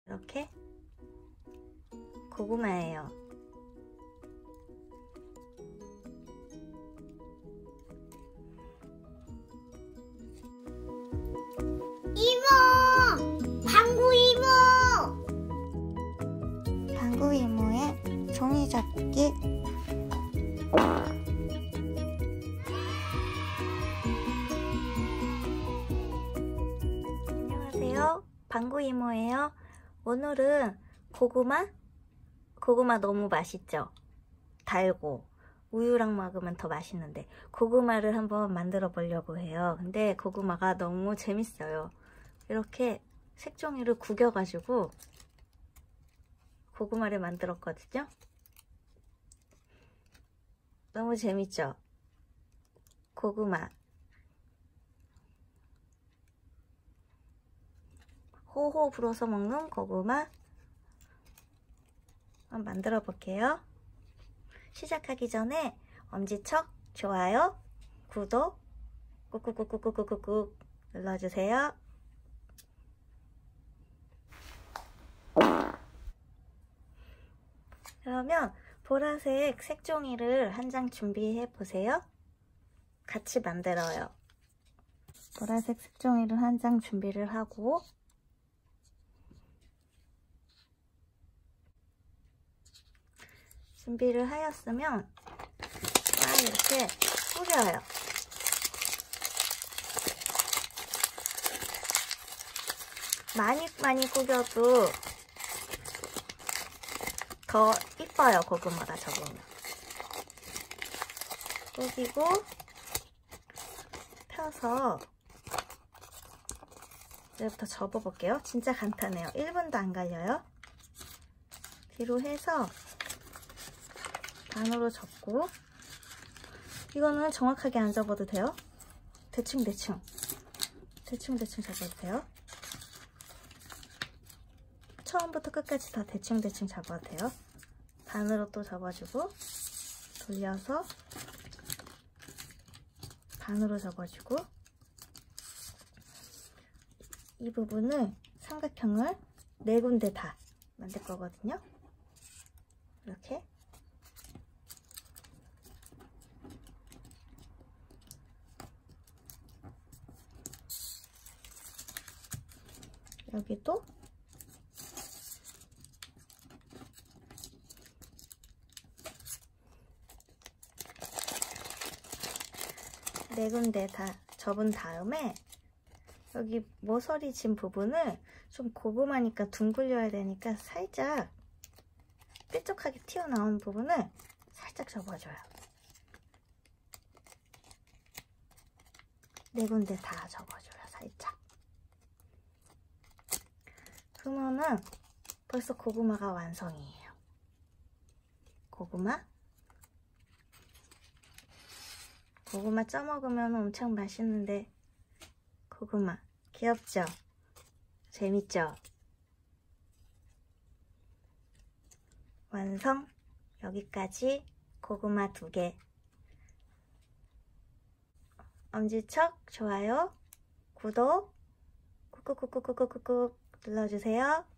이렇게 고구마예요. 이모! 방구 이모! 방구 이모의 종이 접기. 안녕하세요. 방구 이모예요. 오늘은 고구마 너무 맛있죠? 달고 우유랑 먹으면 더 맛있는데 고구마를 한번 만들어 보려고 해요. 근데 고구마가 너무 재밌어요. 이렇게 색종이를 구겨가지고 고구마를 만들었거든요. 너무 재밌죠? 고구마 호호 불어서 먹는 고구마 한번 만들어 볼게요. 시작하기 전에 엄지척, 좋아요, 구독 꾹꾹꾹꾹꾹꾹꾹 눌러주세요. 그러면 보라색 색종이를 한 장 준비해 보세요. 같이 만들어요. 보라색 색종이를 한 장 준비를 하고 준비를 하였으면 딱 이렇게 뿌려요. 많이 꾸겨도 더 이뻐요. 고구마가 접으면. 꾸기고 펴서 이제부터 접어볼게요. 진짜 간단해요. 1분도 안 걸려요. 뒤로 해서 반으로 접고, 이거는 정확하게 안 접어도 돼요. 대충 접어도 돼요. 처음부터 끝까지 다 대충 접어도 돼요. 반으로 또 접어주고, 돌려서 반으로 접어주고, 이 부분을 삼각형을 4군데 다 만들 거거든요. 이렇게 여기도 네 군데 다 접은 다음에 여기 모서리 진 부분을 좀 고구마니까 둥글려야 되니까 살짝 뾰족하게 튀어나온 부분을 살짝 접어줘요. 네 군데 다 접어줘요. 살짝. 그러면은 벌써 고구마가 완성이에요. 고구마 쪄먹으면 엄청 맛있는데 고구마 귀엽죠? 재밌죠? 완성! 여기까지 고구마 2개. 엄지척, 좋아요, 구독 꾹꾹꾹꾹꾹꾹꾹 눌러주세요.